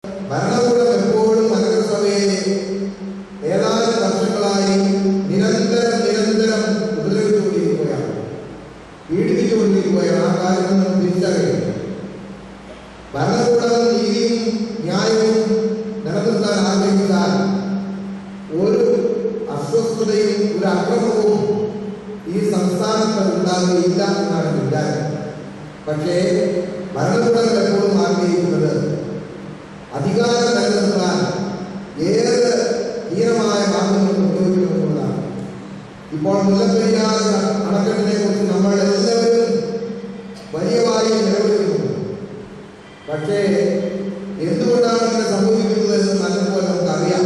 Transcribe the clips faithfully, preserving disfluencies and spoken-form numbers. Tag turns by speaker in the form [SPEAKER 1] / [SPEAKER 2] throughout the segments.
[SPEAKER 1] ഭരണകൂടം എപ്പോഴും നഗരസഭയെ ഏതാനും വർഷങ്ങളായി നിരന്തരം നിരന്തരം ഉപദ്രവിച്ചുകൊണ്ടിരിക്കുകയാണ്, പീഡിപ്പിച്ചുകൊണ്ടിരിക്കുകയാണ്. ആ കാര്യം നമ്മൾ തിരിച്ചറിയണം. ഭരണകൂടം നീതിയും ന്യായവും നിലനിർത്താൻ ആഗ്രഹിച്ചാൽ ഒരു അസ്വസ്ഥതയും ഒരു അക്രമവും ഈ സംസ്ഥാനത്ത് ഉണ്ടാകുകയില്ല എന്നാണ് വിചാരം. പക്ഷേ ഭരണകൂടങ്ങൾ എപ്പോഴും ആഗ്രഹിക്കുന്നത് അധികാരം നിലനിർത്താൻ ഏത് ധീരമായ മാർഗങ്ങൾ ഉപയോഗിക്കണമെന്നുള്ളതാണ്. ഇപ്പോൾ മുല്ലപ്പെരിയാർ അണക്കെട്ടിനെ കുറിച്ച് നമ്മൾ എല്ലാവരും വലിയ വായിൽ നിലവിളിക്കുന്നു. പക്ഷേ എന്തുകൊണ്ടാണ് ഇങ്ങനെ സംഭവിക്കുന്നത് എന്ന് നല്ലപോലെ നമുക്കറിയാം.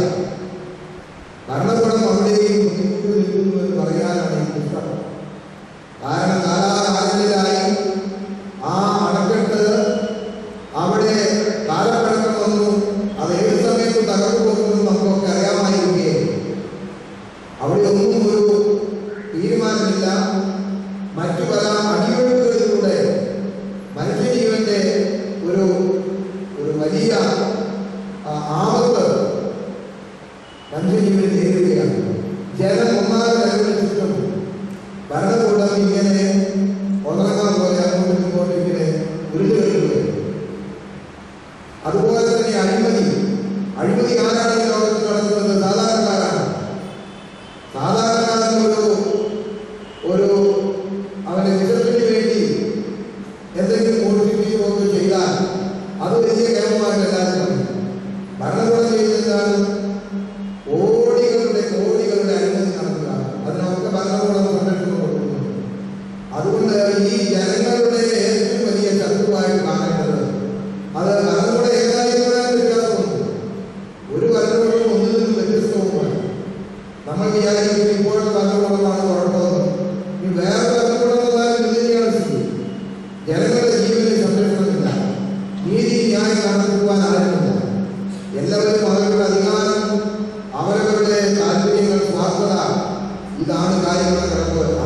[SPEAKER 1] ഭരണകൂടം അവിടെയും ബുദ്ധിമുട്ട് നിൽക്കുന്നു എന്ന് പറയാനാണ് എനിക്ക് ഇഷ്ടം. കാരണം കാലാകാലങ്ങളിലായി ആ അണക്കെട്ട് അവിടെ കാലപ്പഴക്കം വന്നു, അത് ഏത് സമയത്ത് തകർന്നു പോകുമെന്ന് നമുക്കൊക്കെ അറിയാമായിരിക്കുകയും അവിടെ ഒന്നും ഒരു തീരുമാനമില്ല. മറ്റു പല അടിയൊഴുക്കുകളിലൂടെ മനുഷ്യജീവന്റെ ഒരു ഒരു വലിയ ആപത്ത് മനുഷ്യജീവൻ നേരിടുകയാണ്. ജനം ഒന്നാകെ നിലവിളിച്ചിട്ടും ഭരണകൂടം ഇങ്ങനെ ഒന്നരങ്ങാൻ പോലെ അങ്ങോട്ടും ഇങ്ങോട്ടും ഇങ്ങനെ ഉരുളുകയാണ്. അതുപോലെ തന്നെ അഴിമതി അഴിമതി ആരാണ് ഈ ലോകത്ത് നടത്തുന്നത്? സാധാരണക്കാരാണ്. സാധാരണക്കാരൻ ഒരു ഒരു അവന്റെ വിഷത്തിന് വേണ്ടി എന്തെങ്കിലും മോഷിപ്പിക്കുകയോ ഒക്കെ ചെയ്താൽ അത് വലിയ കേമമായിട്ട് എല്ലാവരും പറയും. ഭരണകൂടം ചെയ്യുന്നതാണ് കോടികളുടെ കോടികളുടെ അഴിമതി നടത്തുക. അതിനൊക്കെ ഭരണകൂടം സംരക്ഷണം കൊടുക്കുന്നു. അതുകൊണ്ട് ഈ ജനങ്ങളുടെ ഏറ്റവും വലിയ ശത്രുവായി കാണേണ്ടത് അത് ഭരണകൂടം ഏതായാലും വ്യത്യാസമുണ്ട്. ഒരു ഭരണകൂടം ഒന്നിൽ നിന്നും വ്യത്യസ്തവുമാണ്. നമ്മൾ വിചാരിക്കുന്നത് ഇപ്പോഴത്തെ ഭരണകൂടമാണ് കുഴപ്പമെന്ന്. ഈ വേറെ ഭരണകൂടം എന്നാലും ഇതിനെയാണ് സ്ഥിതി. ജനങ്ങളുടെ ജീവന് സംരക്ഷണമില്ല, നീതി ന്യായം നടത്തുവാൻ ആരുമില്ല. എല്ലാവരും അവരുടെ അധികാരം, അവരവരുടെ താല്പര്യങ്ങൾ, സ്വാർത്ഥത, ഇതാണ് കാര്യങ്ങൾ കിടക്കുന്നത്.